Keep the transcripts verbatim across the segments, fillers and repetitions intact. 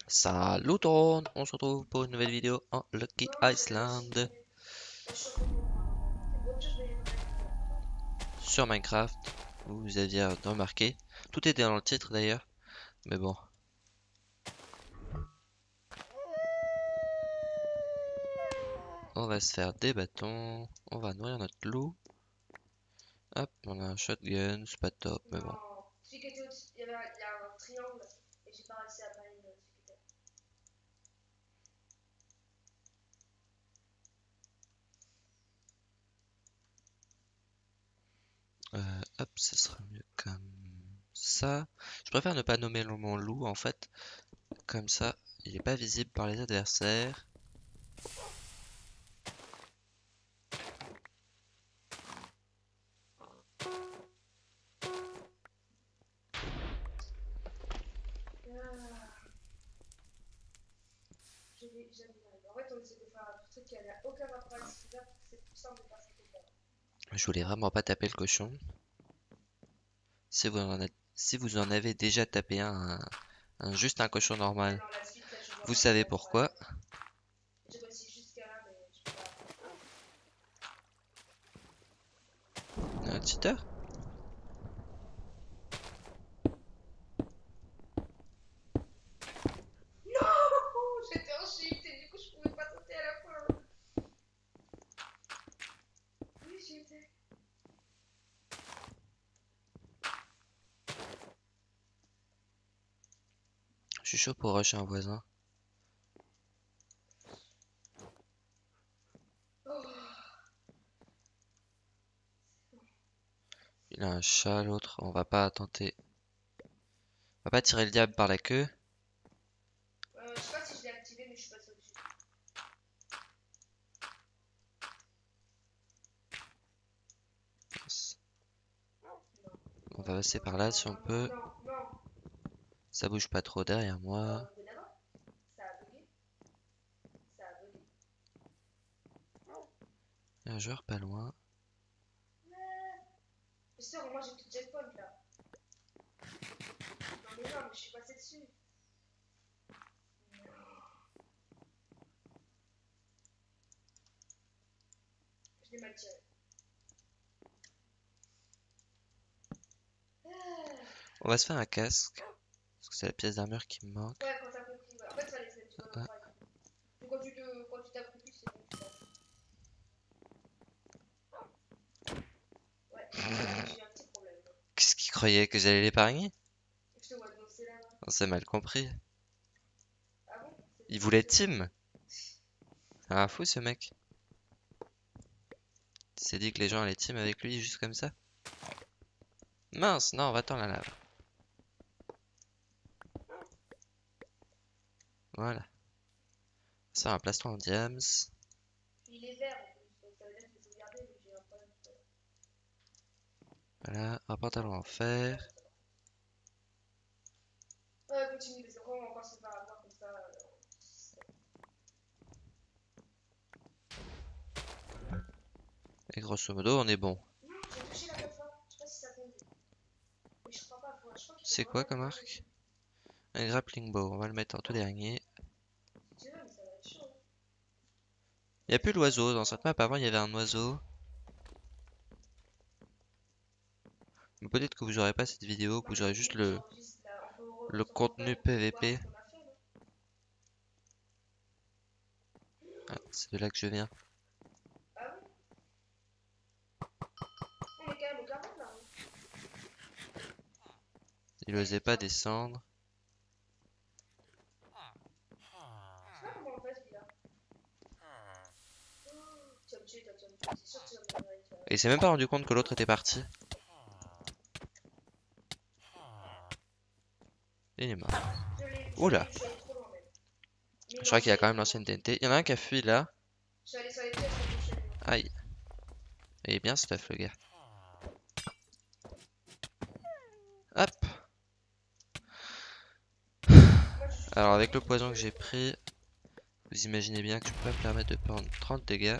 Salut tout le monde, on se retrouve pour une nouvelle vidéo en Lucky Island sur Minecraft. Vous aviez remarqué, tout était dans le titre d'ailleurs, mais bon. On va se faire des bâtons, on va nourrir notre loup. Hop, on a un shotgun, c'est pas top, mais bon. Euh, hop, ce sera mieux comme ça. Je préfère ne pas nommer mon loup en fait, comme ça, il est pas visible par les adversaires. Je voulais vraiment pas taper le cochon. Si vous en, a- si vous en avez déjà tapé un, un- un- juste un cochon normal, vous savez pourquoi. Un cheater? Je suis chaud pour rusher un voisin. Il a un chat, l'autre. On va pas tenter. On va pas tirer le diable par la queue. On va passer par là si on peut. Ça bouge pas trop derrière moi. Il y a un joueur pas loin. On va se faire un casque. Parce que c'est la pièce d'armure qui me manque. Ah. Qu'est-ce qu'il croyait que j'allais l'épargner? On s'est mal compris. Il voulait team. C'est un fou ce mec. Il s'est dit que les gens allaient team avec lui juste comme ça. Mince, non, va-t'en la lave. Voilà. Ça, un plastron en diams. Voilà, un pantalon en fer. Et grosso modo, on est bon. C'est quoi comme arc? Un grappling bow, on va le mettre en tout dernier. Il n'y a plus l'oiseau. Dans cette map, avant, il y avait un oiseau. Mais peut-être que vous aurez pas cette vidéo, que vous aurez juste le, le contenu P V P. Ah, c'est de là que je viens. Il osait pas descendre. Et il s'est même pas rendu compte que l'autre était parti. Il est mort. Oula. Je crois qu'il a quand même lancé une T N T. Il y en a un qui a fui là. Aïe. Il est bien stuff le gars. Hop. Alors avec le poison que j'ai pris, vous imaginez bien que je peux pas me permettre de prendre trente dégâts.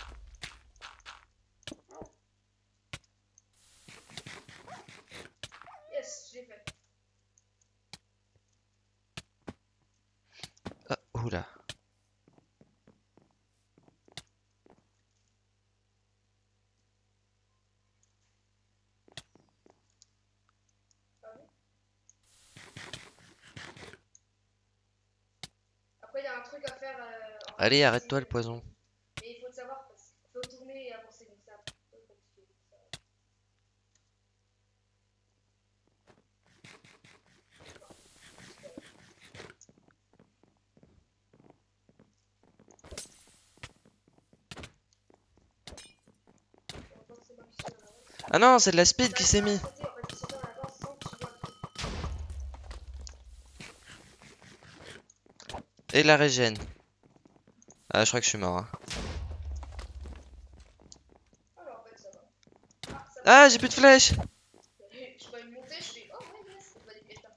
Oula. Après, il y a un truc à faire. Euh, en fait, Allez, c'est- arrête-toi le poison. Mais il faut le savoir parce qu'il faut tourner et avancer. Donc c'est un peu compliqué. On voit que c'est moi qui suis à l'avance. Ah non, c'est de la speed qui T'as s'est pas à mis. sauter, en fait, tu sautes en avance sans que tu vois le truc. Et la régène. Ah, je crois que je suis mort. Hein. Alors en fait, ça va. Ah, ça va. Ah, j'ai plus de flèches. Je vois une montée, je fais oh ouais, yes, on va des pièges là.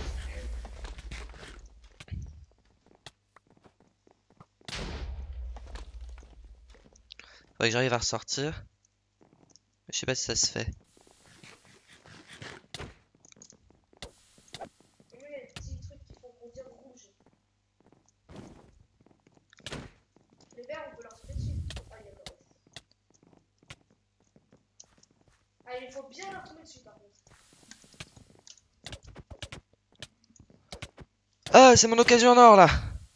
Faudrait que j'arrive à ressortir. Je sais pas si ça se fait. Et lui, il y a des petits trucs qui font grandir rouge. Les verts, on peut leur sauter dessus. Ah, il y a pas de. Ah, il faut bien leur tomber dessus par contre. Ah, c'est mon occasion en or là.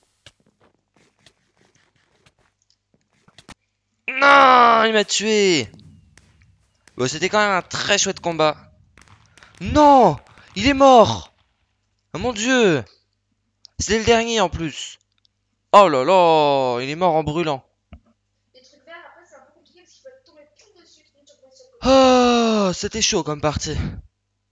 Non, il m'a tué. Bon, c'était quand même un très chouette combat. Non, il est mort. Oh mon dieu. C'était le dernier en plus. Oh là là, il est mort en brûlant. Les trucs verts, après, c'est un peu compliqué parce qu'il faut tomber pile dessus. Donc, tu peux sur le côté. Oh, c'était chaud comme partie.